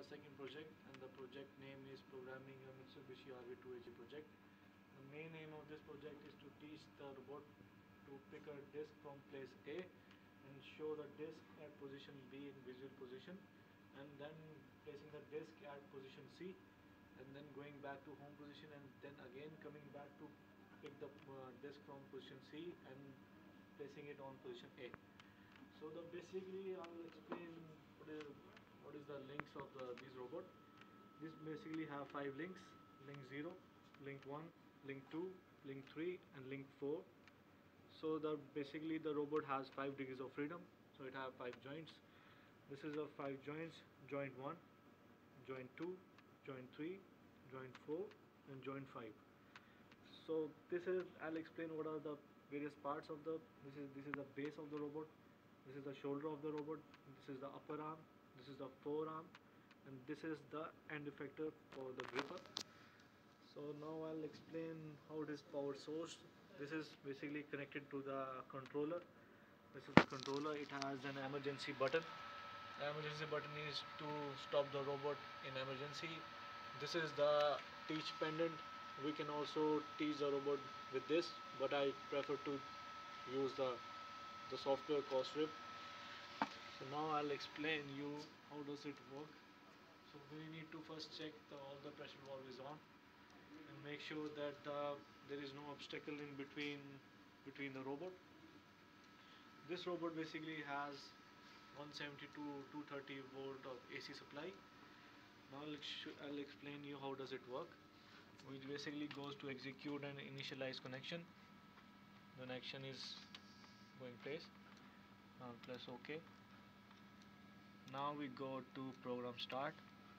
second project, and the project name is Programming a Mitsubishi RV2AG project. The main aim of this project is to teach the robot to pick a disc from place A and show the disc at position B in visual position, and then placing the disc at position C, and then going back to home position, and then again coming back to pick the disc from position C and placing it on position A. So basically I will explain what is the links of these robot. These basically have 5 links: link 0, link 1, link 2, link 3 and link 4. So basically the robot has 5 degrees of freedom, so it has 5 joints. This is of 5 joints: joint 1, joint 2, joint 3, joint 4 and joint 5. So I'll explain what are the various parts of this is the base of the robot, this is the shoulder of the robot, this is the upper arm, this is the forearm, and this is the end effector for the gripper. So now I'll explain how it is power source. This is basically connected to the controller. This is the controller. It has an emergency button. The emergency button is to stop the robot in emergency. This is the teach pendant. We can also teach the robot with this, but I prefer to use the software called Strip. So now I'll explain you how does it work. So we need to first check all the pressure valve is on, and make sure that there is no obstacle in between the robot. This robot basically has 170 to 230 volt of AC supply. Now I'll explain you how does it work. Which basically goes to execute and initialize connection. The connection is going place. Now press OK. Now we go to program start.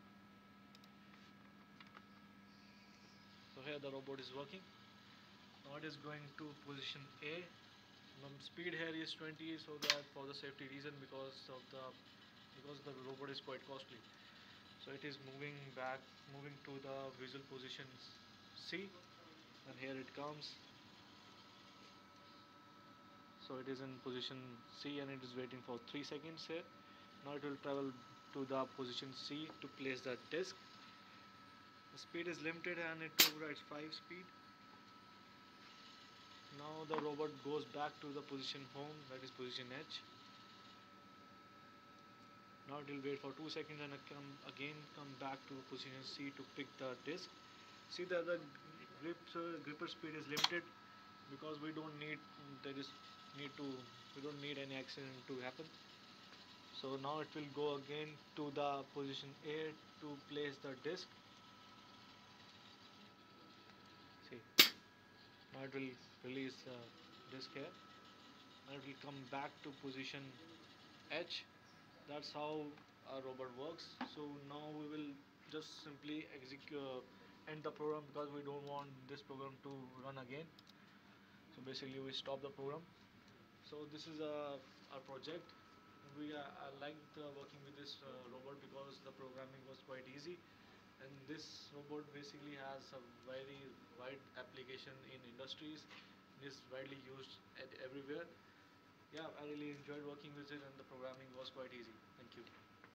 So here the robot is working. Now it is going to position A. The speed here is 20, so that for the safety reason, because the robot is quite costly. So it is moving to the visual position C, and here it comes. So it is in position C and it is waiting for 3 seconds here. Now it will travel to the position C to place the disc. The speed is limited and it overrides 5 speed. Now the robot goes back to the position home, that is position H. Now it will wait for 2 seconds and come back to position C to pick the disc. See that the gripper speed is limited because we don't need any accident to happen. So now it will go again to the position A to place the disc. See, now it will release the disc here. Now it will come back to position H. That's how our robot works. So now we will just simply end the program, because we don't want this program to run again. So basically we stop the program. So this is our project. I liked working with this robot because the programming was quite easy, and this robot basically has a very wide application in industries. It is widely used everywhere. Yeah, I really enjoyed working with it, and the programming was quite easy. Thank you.